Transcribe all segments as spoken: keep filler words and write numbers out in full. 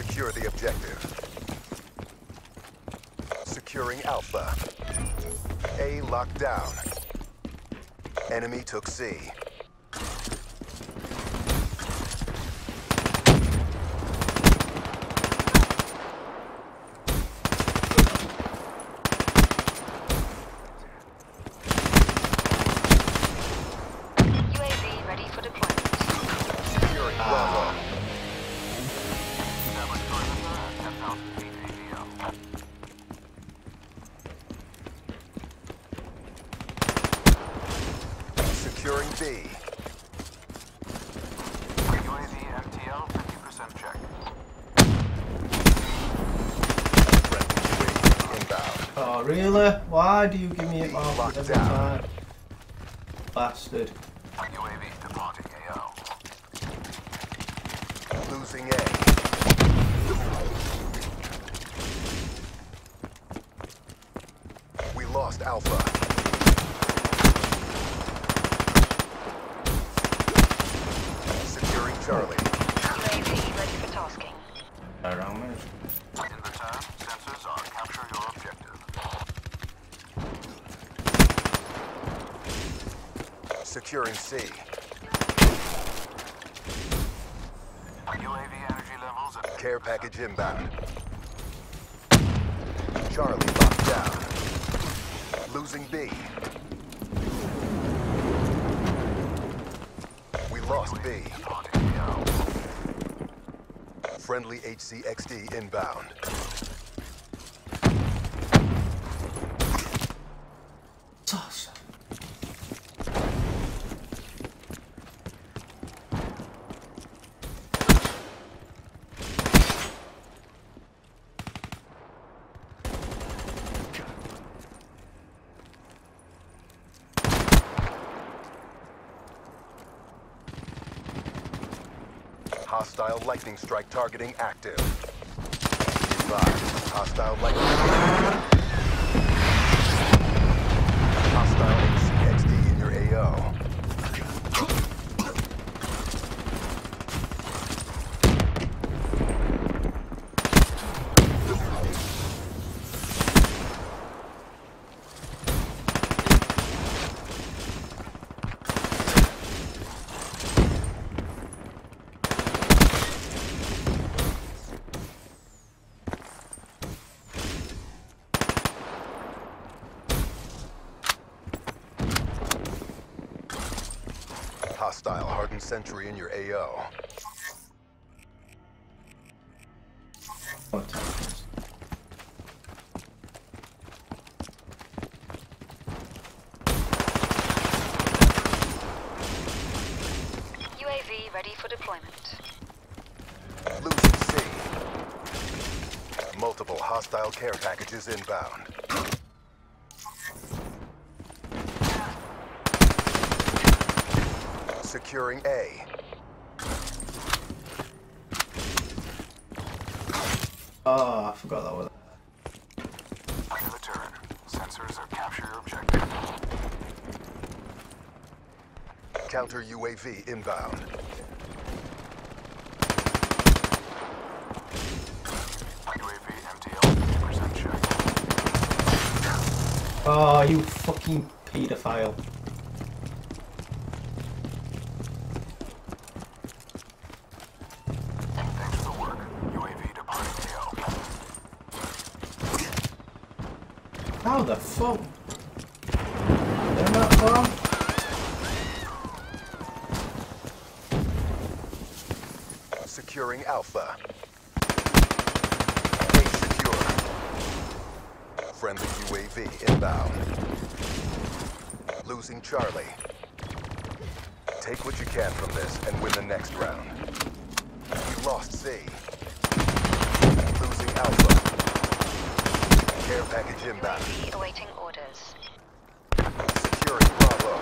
Secure the objective. Securing Alpha. A locked down. Enemy took C. Securing B. U A V M T L fifty percent check. Inbound. Oh really? Why do you give me it marked Locked every down. time? Bastard. U A V departing A O. Losing A. We lost Alpha. Securing Charlie. U A V ready for tasking. Around me. In return, sensors are capture your objective. Securing C. U A V energy levels at Care package inbound. Charlie locked down. Losing B. We lost B. departing A O. Friendly H C X D inbound. Sauce. Hostile lightning strike targeting active. Five. Hostile lightning strike. Hostile H C X D in your A O. Hostile hardened sentry in your A O. Oh, it's- U A V ready for deployment. Losing C. Multiple hostile care packages inbound. Securing A. Oh, I forgot that was. In return, sensors are capture your objective. Counter U A V inbound. U A V M T L fifty percent check. Oh, you fucking pedophile. Thanks for the work. U A V departing A O. How the fuck? They're not far. Securing Alpha. A secure. Friendly U A V inbound. Losing Charlie. Take what you can from this and win the next round. You lost C. Losing Alpha. Care package inbound. U A V awaiting orders. Securing Bravo.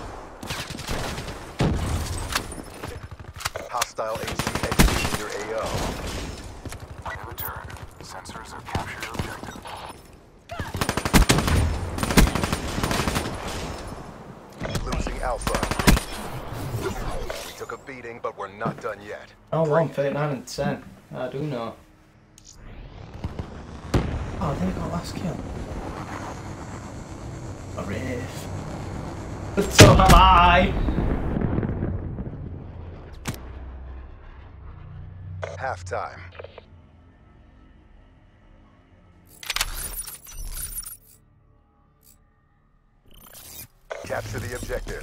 Hostile H C X D in your A O. In return, sensors have captured your objective. Losing Alpha. We took a beating, but we're not done yet. Oh, one, thirty-nine and ten. I do know. Oh, they got last kill. A Wraith. But so have I! Halftime. Capture the objective.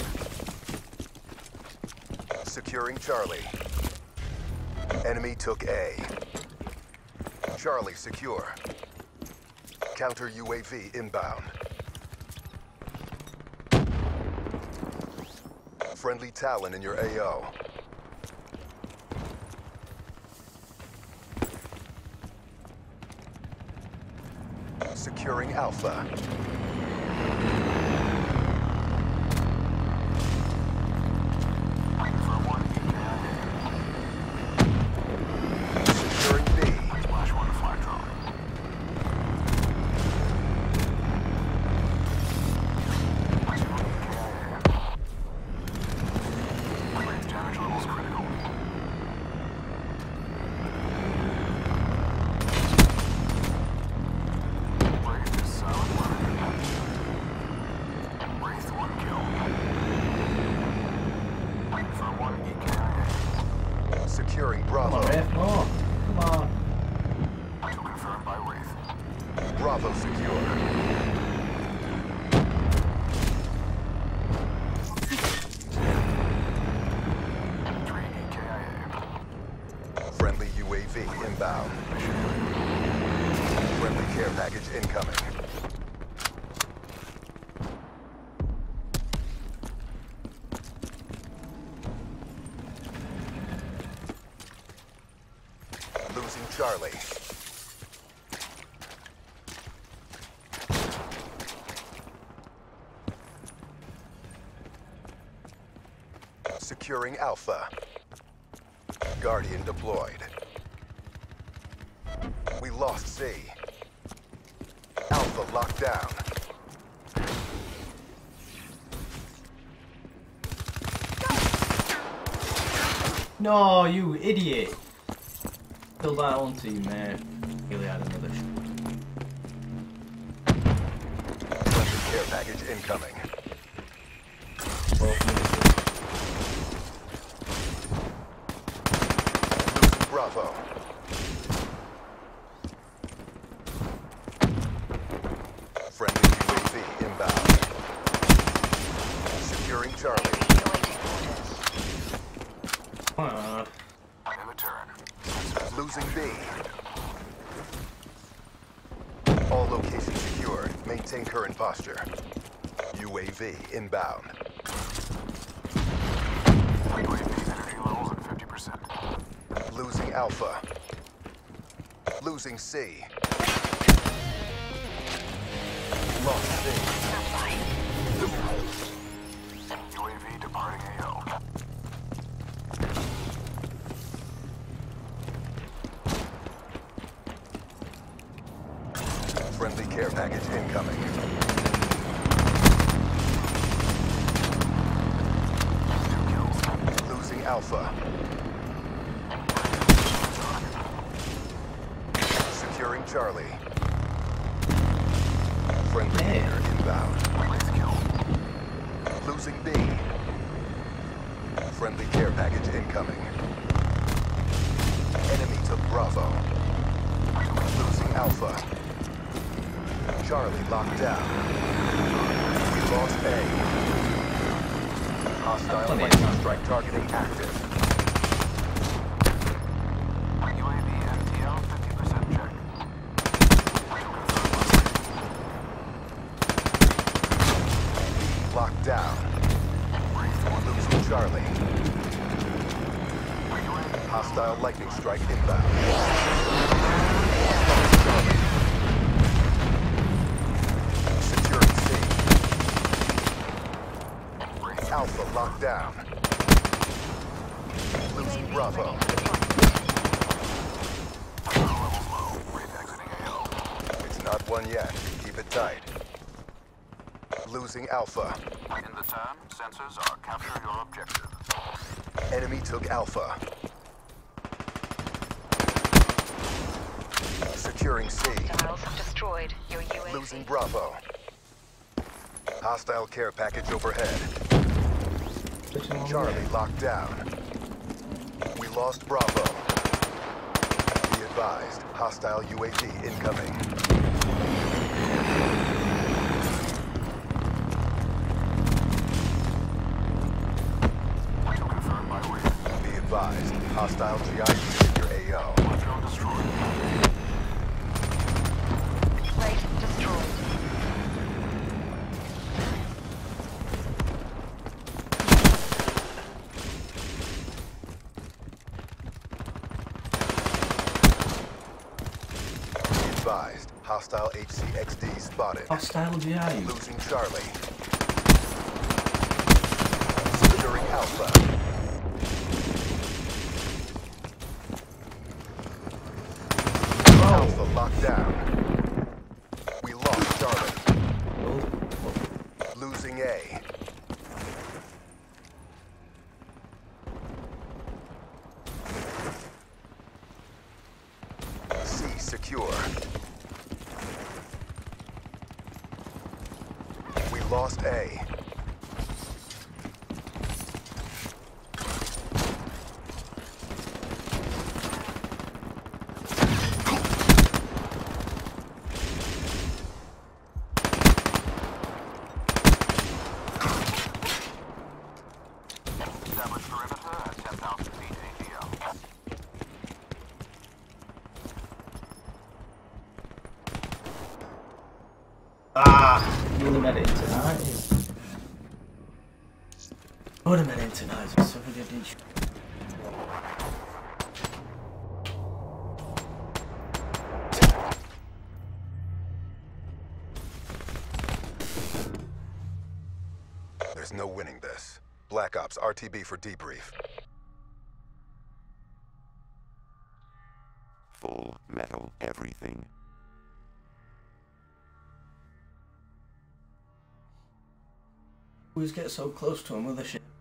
Securing Charlie. Enemy took A. Charlie secure. Counter U A V inbound. Friendly Talon in your A O. Securing Alpha. Securing B. Flash one flag drone. Wraith damage levels critical. Wraith is silent running. Wraith one kill. For one E K I A. Securing Come Bravo. on, Wraith, more. Come on. Two confirmed by Wraith. Bravo secure. Three E K I A. Friendly U A V inbound. Friendly care package incoming. Losing Charlie. Securing Alpha. Guardian deployed. We lost C. Alpha locked down. No, you idiot! Kill that onto you, mate. Really had another sh Friendly care package incoming. Losing Bravo. Friendly U A V inbound. Securing Charlie. Awaiting orders. Come on. In the turn. Losing B. All locations secure. Maintain current posture. U A V inbound. U A V energy levels at fifty percent. Losing Alpha. Losing C. Lost C. U A V departing A O. Friendly care package incoming. Two kills. Losing Alpha. Securing Charlie. Friendly Hey. leader inbound. Wraith kill. Losing B. Friendly care package incoming. Enemy took Bravo. Losing Alpha. Charlie locked down. We lost A. Hostile Plenty of lightning time. strike targeting active. U A V N T L fifty percent check. Locked down. Losing Charlie. Hostile lightning strike inbound. Charlie. Securing C. Alpha locked down. Losing Bravo. Levels low. Wraith exiting A O. It's not one yet. Keep it tight. Losing Alpha. In the turn, sensors are capture your objective. Enemy took Alpha. Securing C. Hostiles have destroyed destroyed your U A V. Losing Bravo. Hostile care package overhead. Charlie locked down. We lost Bravo. Be advised, hostile U A V incoming. Kill confirmed by Wraith. Be advised, hostile G I V in your A O. Drone destroyed. Wraith destroyed. Advised, hostile H C X D spotted. Hostile G I. Losing Charlie. Securing Alpha. Alpha locked down. We lost Charlie. Losing A. C secure. We lost A. Establish perimeter at ten thousand feet A T L. Ah! You would have met it tonight. I would have met it tonight. So I did you. There's no winning this. Black Ops R T B for debrief. Full metal everything. Always get so close to him with a shit.